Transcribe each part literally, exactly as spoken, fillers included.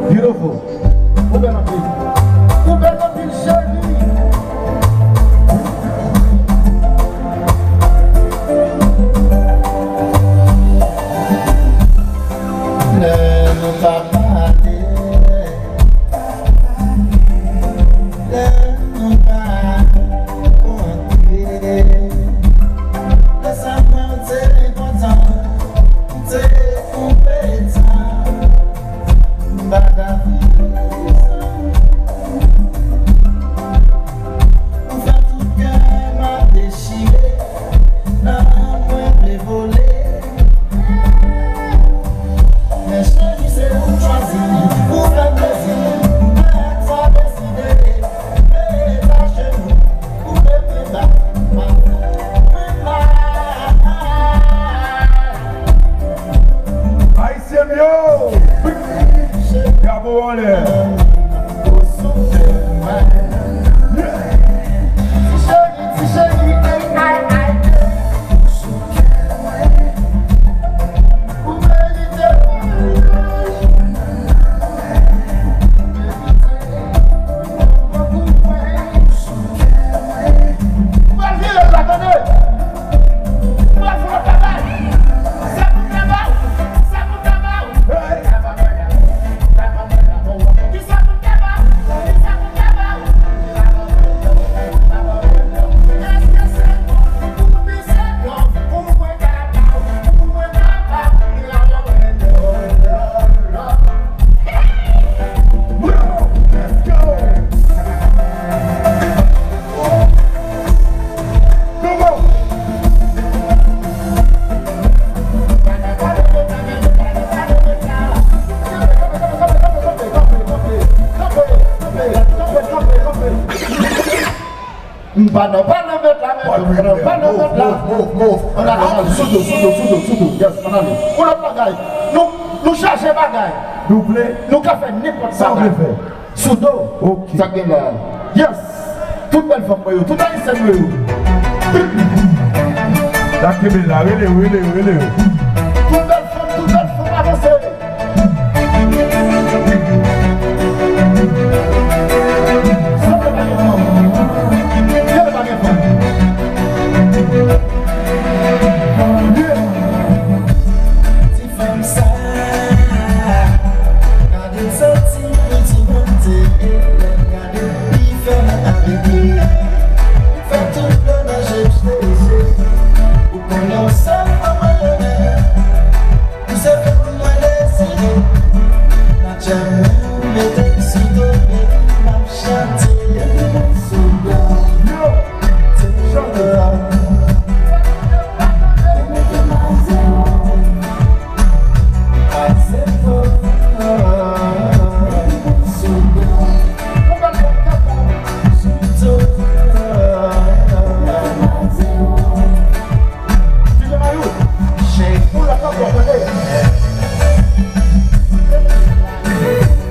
Beautiful. Who better be? Who better be Shirley? Le papa le papa continuer. Laisse-moi te content, te compétent. Madame. Pardon, pardon, pardon, pardon, move, move. On a le sous-dos, sous-dos, sous-dos, sous-dos. Yes, on a le. On a bagaille. Nous, nous cherchons bagaille. Doublé. Nous avons fait n'importe quoi. Sous-dos. Ok. Ça gagne là. Yes. Toute belle femme, tout est ici. La Kébé là, oui, oui, oui, oui. Toute belle femme, toute belle femme avancée. Hey!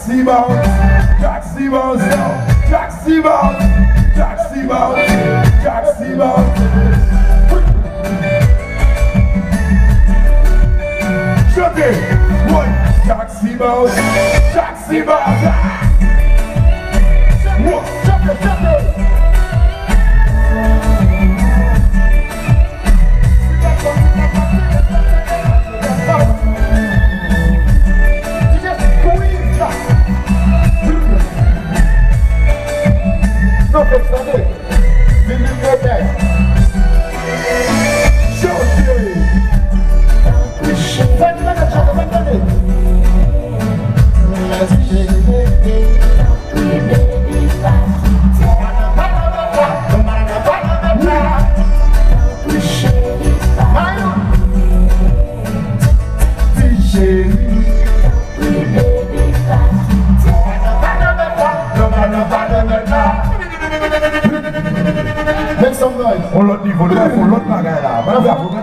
Taxi bounce, taxi bounce now, taxi bounce, taxi bounce, taxi bounce. Shut it, one, taxi bounce, taxi bounce. One, shut it, shut it. No, but Sunday, we will go back. Shorty! Find the other child, find the other. Let's shake it. Make some noise. On l'autre niveau, on l'autre bagaille là.